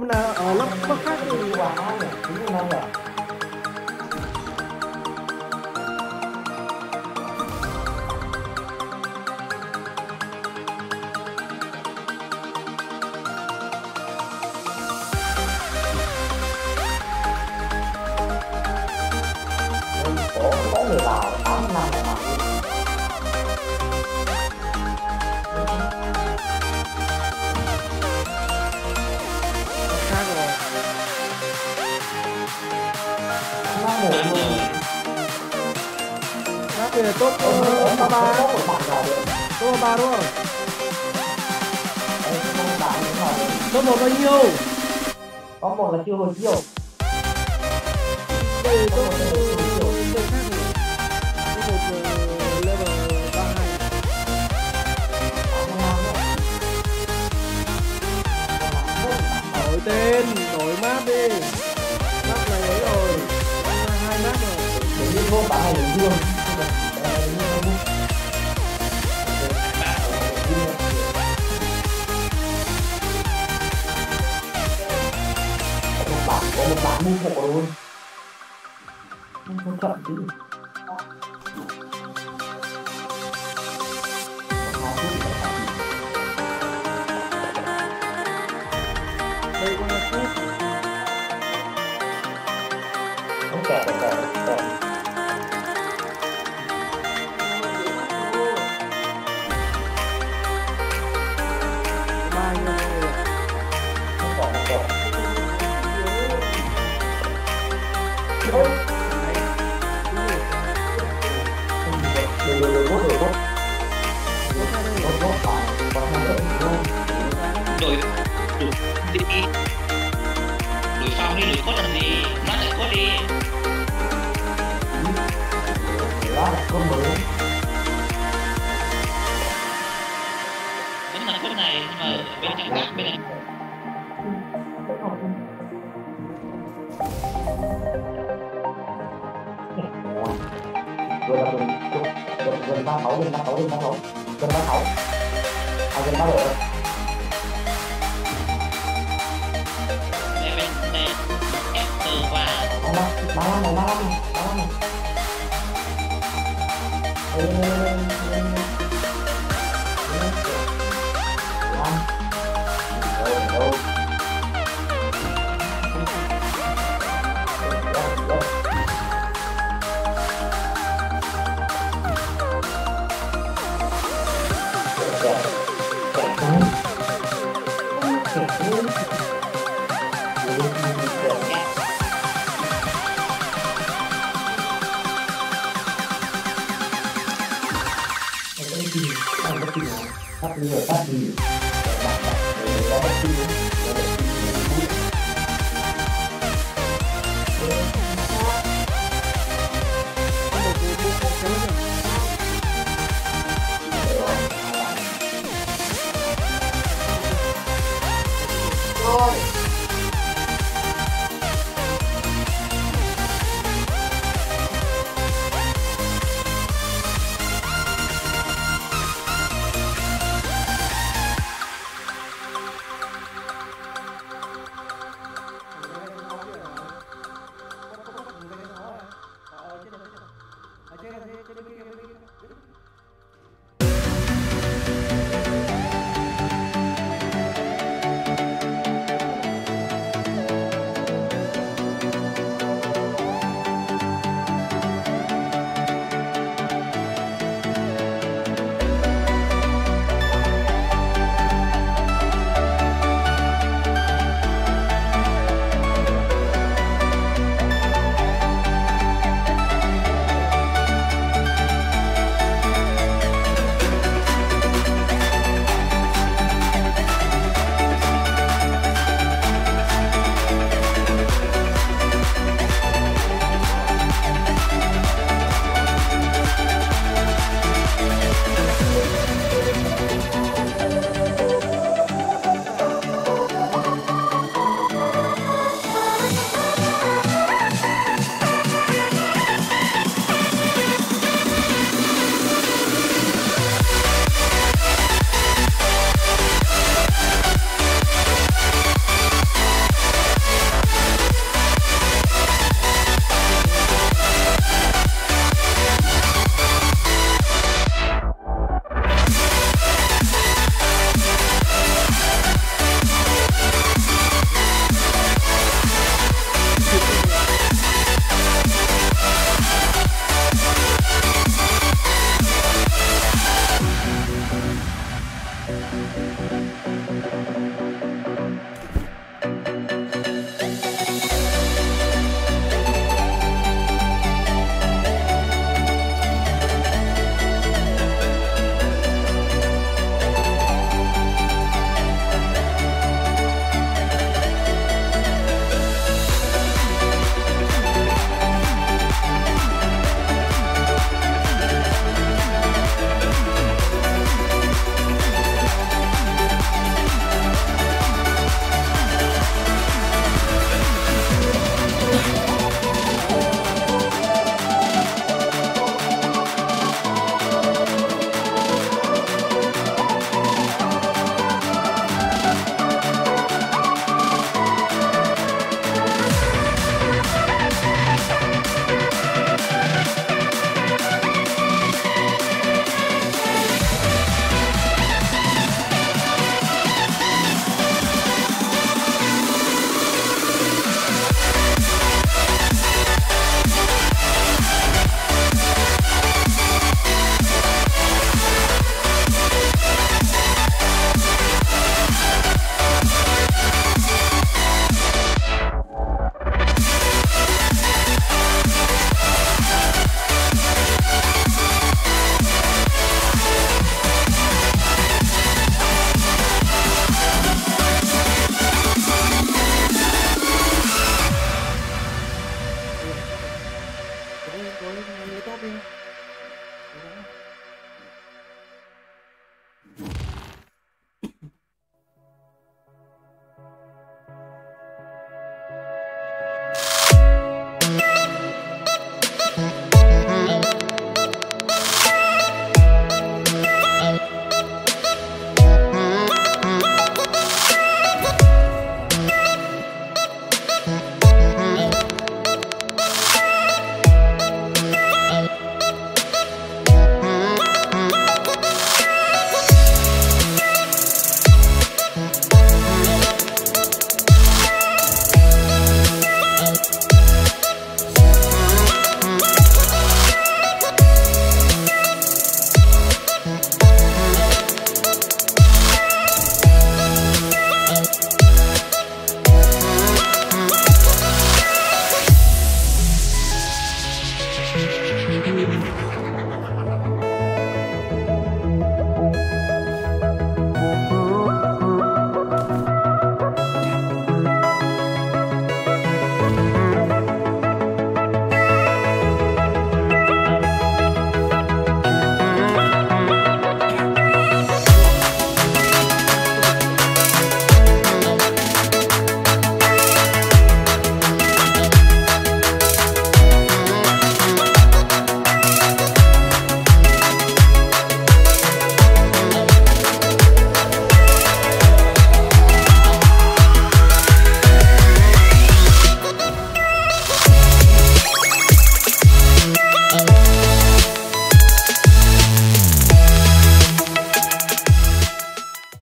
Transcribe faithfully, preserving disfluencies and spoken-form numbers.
là ở lớp lớp khác thì Quả nó nhỉ, đúng rồi nhỉ. Có có người vào tám năm này mà khác rồi. nó ngồi luôn. Khác thì là top ờ, ba ba, Có một bạn vào được. top ba đúng không? Đây, có một bạn cũng vào được. Top một bao nhiêu? Có một là chưa hồi chiều. Đây Có top một ờ, là chưa hồi chiều. top khác rồi. Top một ờ, level ba hai. tám mươi lăm nữa. Đổi tên, đổi map đi. Map này ấy rồi. Hai map rồi. Để như vô bạn này là dương. Có một bạn, có một bạn mua hộ luôn. Không có chậm chứ. Đây có hai phút. Không kẹt, kẹt, kẹt, kẹt. Ba nhiêu rồi. Không kẹt, không kẹt. Ôi. Được, được, được, được, được. Tốt, tốt, bạn, bạn làm được luôn. đổi đổi đi đổi phòng đi, đổi cốt làm gì, mắt lại cốt đi. Đó là cốt mới. Vẫn là cốt này nhưng mà bên cạnh khác bên này. Vừa là gần gần gần ba sáu, gần ba sáu, gần ba sáu, gần ba sáu, à gần ba bảy. Đây bên đây ép từ và Ba ba ba năm này, ba năm này, ba năm này. Ê, ê, ê, ê, ê, ê. Năm. Đâu, đâu. Đâu, đâu. Kẹt, kẹt không? Kẹt không? Kẹt không? khác. Cái gì? Cái gì? Phát đi rồi, phát đi. Để bạn đặt, để nó bất kỳ.